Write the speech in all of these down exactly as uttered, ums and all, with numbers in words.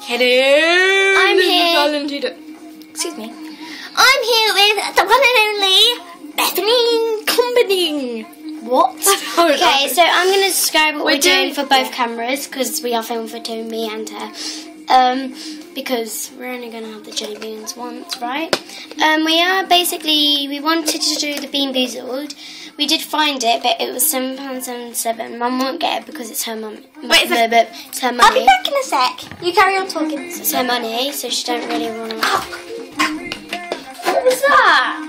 Hello. I'm here. Darling Judah. Excuse me. I'm here with the one and only Bethany Company. What? Okay, so I'm going to describe what we're, we're doing, doing for both yeah. cameras, because we are filming for two, me and her. Um, because we're only going to have the jelly beans once, right? Um, we are basically, we wanted to do the Bean Boozled. We did find it, but it was seven pounds seventy-seven. Mum won't get it because it's her mum. Wait, is no, it? But it's her money. I'll be back in a sec. You carry on talking. It's her money, so she don't really want to. Oh. What was that?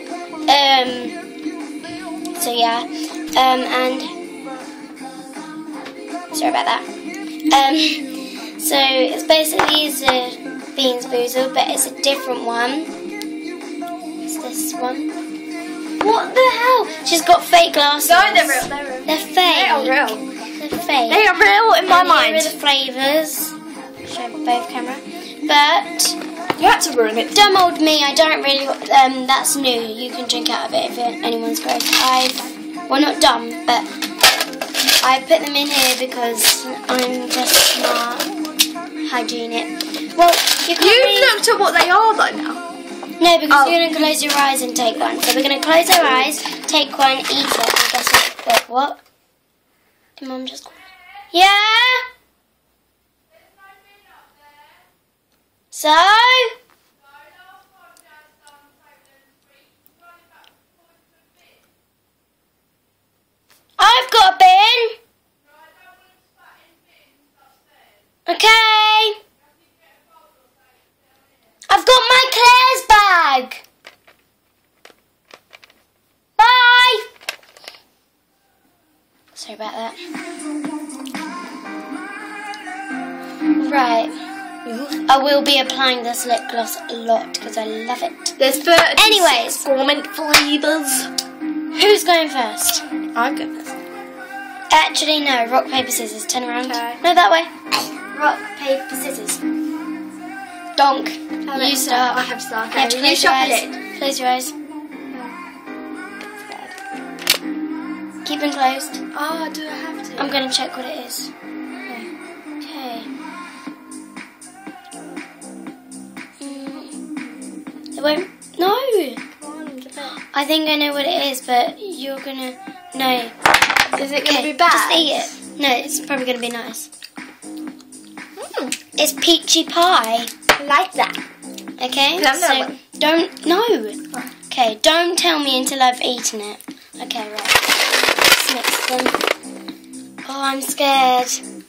Um. So yeah. Um. And sorry about that. Um. So it's basically it's a Beans Boozled, but it's a different one. It's this one. What the hell? She's got fake glasses. No, they're real. They're real. They're fake. They are real. They're fake. They are real in my and mind. Here are the flavours. Show both camera. But you had to ruin it. Dumb old me. I don't really. Um, that's new. You can drink out of it if anyone's gross. I've well, not dumb, but I put them in here because I'm just smart, hygienic. Well, you can't. You've really... looked at what they are though now. No, because oh. you're going to close your eyes and take one. So we're going to close our eyes, take one, eat it, and guess what? Wait, what? Did Mum just... Yeah? So? I've got a bin. Okay. I've got my Claire's bag. Bye. Sorry about that. Right. I will be applying this lip gloss a lot because I love it. There's thirty-six Anyways, gourmet flavours. Who's going first? I'm going first. Actually, no. Rock, paper, scissors. Turn around. Okay. No, that way. Rock, paper, scissors. Donk. Oh, you start. I have started. You have to You close your eyes. it. Close your eyes. Keep them closed. Oh, do I have to? I'm going to check what it is. Okay. Mm. It won't. No. I think I know what it is, but you're going to. No. Is it going to okay, be bad? Just eat it. No, it's probably going to be nice. Mm. It's peachy pie. I like that. Okay, no, so no. don't, no. Okay, don't tell me until I've eaten it. Okay, right. Let's mix them. Oh, I'm scared.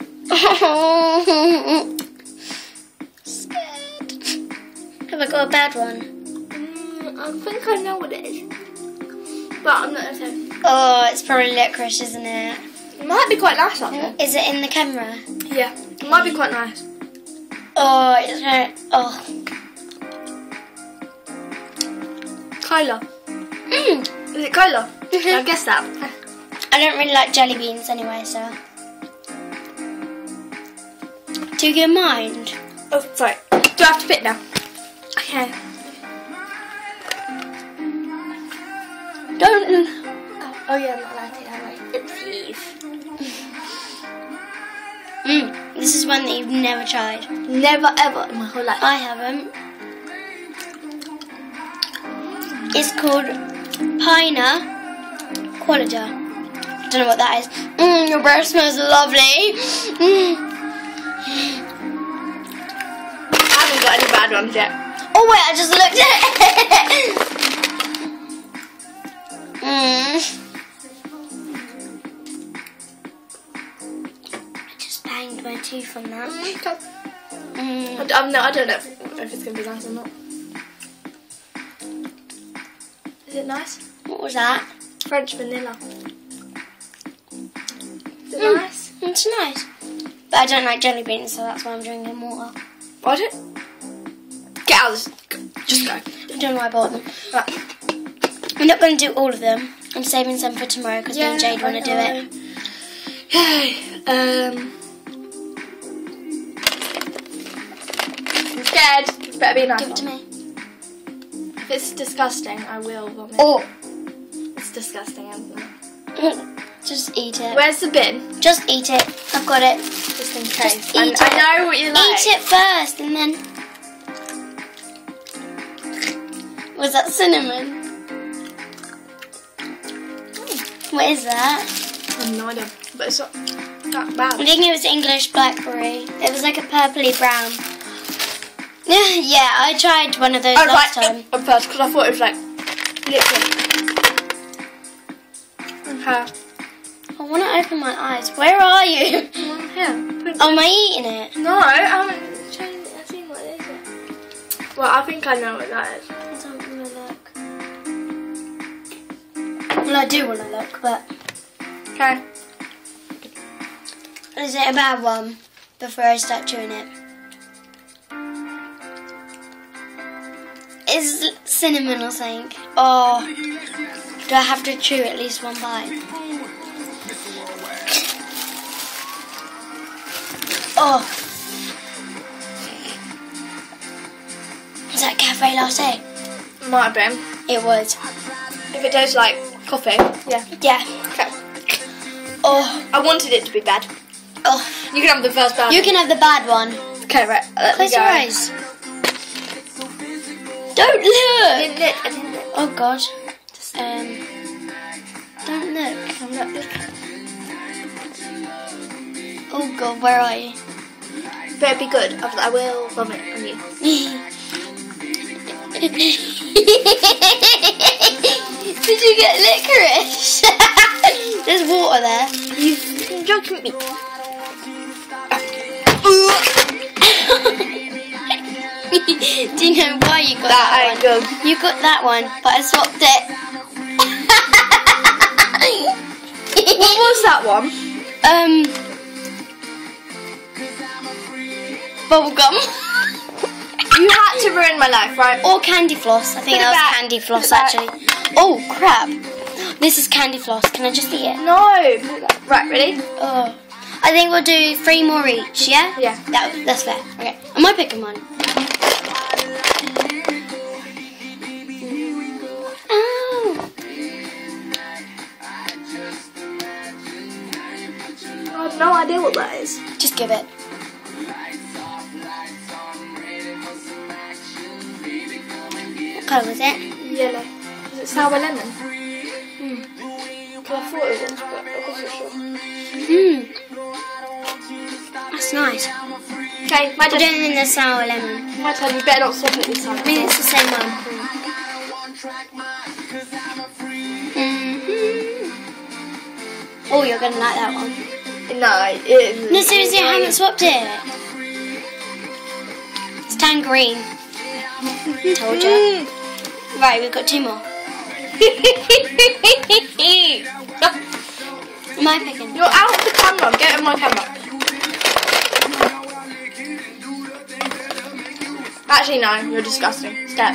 Scared. Have I got a bad one? Mm, I think I know what it is. But I'm not going to say. Oh, it's probably licorice, isn't it? It might be quite nice, I think. Is it in the camera? Yeah, it might be quite nice. Oh, it's very... Oh. Cola. Mm. Is it cola? Mm-hmm. I guess that. I don't really like jelly beans anyway, so... Do you mind? Oh, sorry. Do I have to fit now? Okay. Don't... Oh yeah, I'm not allowed to that way. It's Mm, this is one that you've never tried. Never ever in my whole life. I haven't. It's called Pina Colada. I don't know what that is. Mmm, your breath smells lovely. Mm. I haven't got any bad ones yet. Oh wait, I just looked at it. Mmm. My tooth on that. Mm. I, don't, no, I don't know if, if it's going to be nice or not. Is it nice? What was that? French vanilla. Is it mm. nice? It's nice. But I don't like jelly beans, so that's why I'm drinking water. I don't. Get out of this. Just go. I don't know why I bought them. Right. I'm not going to do all of them. I'm saving some for tomorrow because yeah, me and Jade want to do it. Yay. Um... I'm scared. It better be a nice Give it to one. me. If it's disgusting, I will vomit. Oh. It's disgusting, isn't it? Just eat it. Where's the bin? Just eat it. I've got it. Just in case. Just eat I, it. I know what you like. Eat eat it first and then. Was that cinnamon? What is that? I have no idea, but it's not that bad. I think it was English blackberry. It was like a purpley brown. Yeah, I tried one of those I last like time. it at first because I thought it was like liquid. Okay. I want to open my eyes. Where are you? Yeah. Oh, am I eating it? No, I haven't tried it. I've seen what it is. Well, I think I know what that is. I don't want to look. Well, I do want to look, but... Okay. Is it a bad one? Before I start chewing it. It's cinnamon or something. Oh. Do I have to chew at least one bite? Oh. Is that cafe latte? Might have been. It was. If it tastes like coffee. Yeah. Yeah. Okay. Oh. I wanted it to be bad. Oh. You can have the first bad. You can have the bad one. Okay, right. Let Close me go. your eyes. Don't look. I didn't look. I didn't look. Oh God. Um. Don't look. I'm not looking. Oh God, where are you? Better be good. I will vomit on you. Did you get licorice? There's water there. You're joking me. Do you know why you got That that, ain't one? good. You got that one, but I swapped it. What was that one? Um, bubblegum. You had to ruin my life, right? Or candy floss. I think Put it that was back. candy floss, Put it back. actually. Oh, crap. This is candy floss. Can I just eat it? No. Right, ready? Oh. I think we'll do three more each, yeah? Yeah. That, that's fair. Okay. Am I picking one? Oh. I have no idea what that is. Just give it. What colour was it? Yellow. Is it sour lemon? Hmm. Because I thought it was, but I wasn't sure. Mmm. That's nice. Okay, my I don't turn. think there's sour lemon. My turn. You better not swap it this time. I think it's the same one. Mm-hmm. Oh, you're going to like that one. No, it, No, seriously, I haven't swapped it. It's tangerine. Told you. Right, we've got two more. Am I picking? You're out of the camera. Get in my camera. Actually, no. You're disgusting. Step.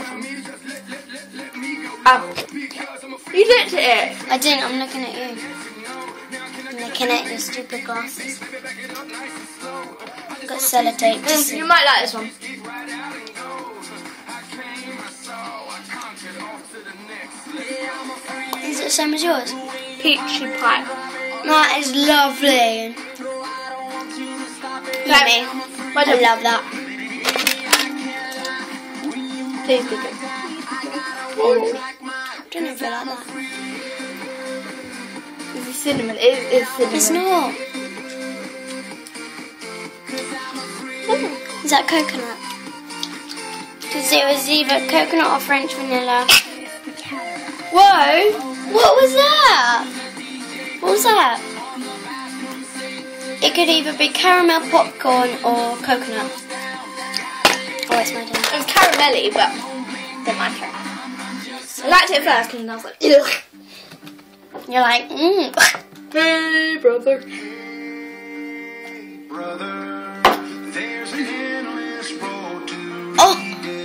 Um, you looked at it. I didn't. I'm looking at you. I'm looking at your stupid glasses. I've got sellotape to Mm, see. you might like this one. Is it the same as yours? Peachy pie. That is lovely. Yummy. My I turn. love that. Please be good. Oh. I don't know if I like that. This is cinnamon. It is cinnamon. It's not. Is that coconut? Because it was either coconut or French vanilla. Whoa! What was that? What was that? It could either be caramel popcorn or coconut. Oh, it's my turn. It was caramelly, but don't like it. I liked it first, and I was like, ugh. You're like, mmm. Hey, brother. Brother, there's an endless road to Oh,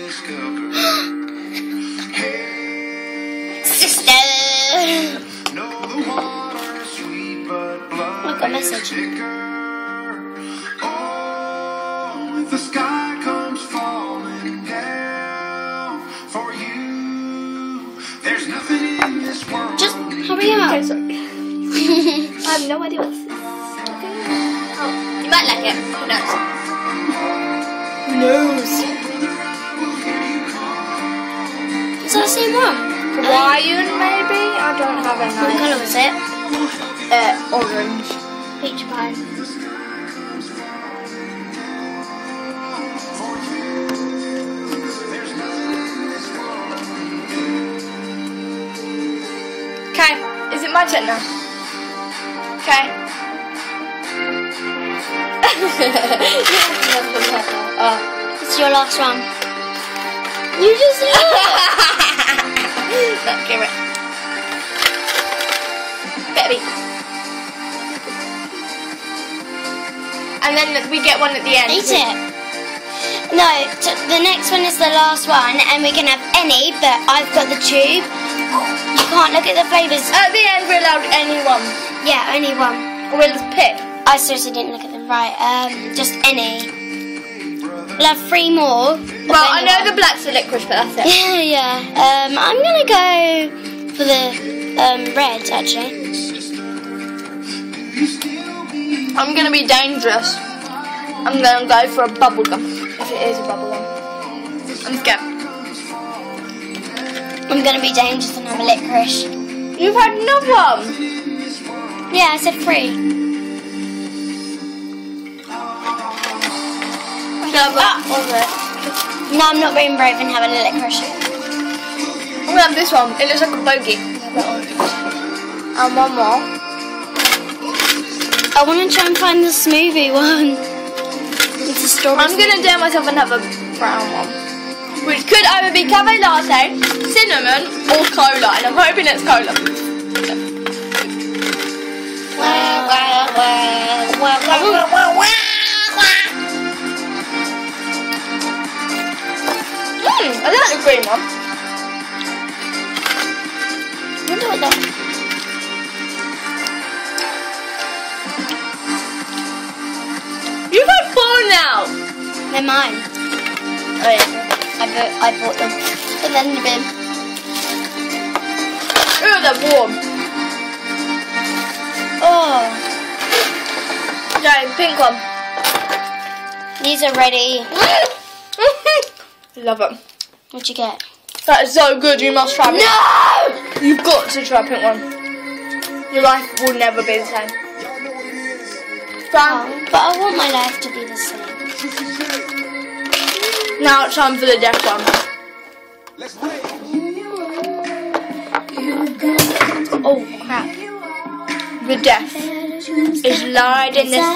discover. sister. Know the water's sweet, but blood I've got a is message. thicker. Oh, if the sky comes falling down for you, there's nothing in this world. Just hurry Okay, up. sorry. I have no idea what this is. Okay. Oh, you might like it. Who knows? nose. Is that the same one? Hawaiian, maybe? I don't have a What name. colour was it? Uh, orange. Peach pie. Okay, is it my turn now? Okay. Oh. It's your last one. You just No, give it. Baby. And then we get one at the end. eat it. No, t the next one is the last one, and we can have any, but I've got the tube. You can't look at the flavours. At the end, we're allowed any one. Yeah, only one. We'll just pick. I seriously didn't look at them right. Um, just any. We'll have three more. Well, I know the black's the licorice, but that's it. Yeah, yeah. Um, I'm gonna go for the um, red, actually. I'm gonna be dangerous. I'm gonna go for a bubble gum. If it is a bubble gum. I'm scared. I'm gonna be dangerous and have a licorice. You've had another one. Yeah, I said three. Another. Was it? No, I'm not being brave and having a licorice. I'm gonna have this one. It looks like a bogey. And one more. I want to try and find the smoothie one. It's a strawberry. I'm gonna dare myself and have a brown one. Which could either be cafe latte, cinnamon, or cola. And I'm hoping it's cola. Wow, wow, wow, wow, wow, wow, wow. Mmm, I like the green one. I wonder what that. You've had four now. They're mine. Oh yeah. I bought, I bought them. Put them in the bin. Ooh, they're warm. Oh, Okay, pink one. these are ready. Love it. What'd you get? That is so good. You must try it. No! You've got to try pink one. Your life will never be the same. Brown. Oh, but I want my life to be the same. Now it's time for the death one. Oh crap. The death is lied in this.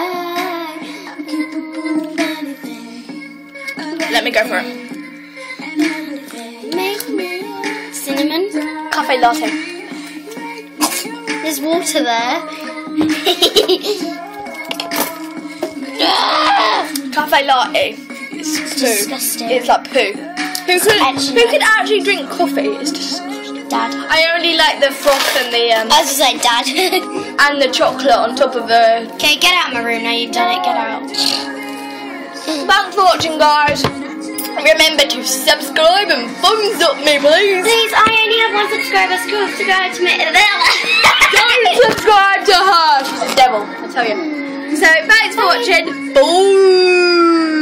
Let me go for it. Make me cinnamon. Cafe latte. There's water there. Cafe latte. It's poo. Disgusting. It's like poo. Who could actually who could actually drink coffee? It's disgusting. Dad. I only like the froth and the um I was just like, Dad. and the chocolate on top of the. Okay, get out of my room now. You've done it. Get out. Thanks for watching, guys. Remember to subscribe and thumbs up me, please. Please, I only have one subscriber. Subscribe to me. Don't subscribe to her. She's a devil, I tell you. So thanks for watching. Bye.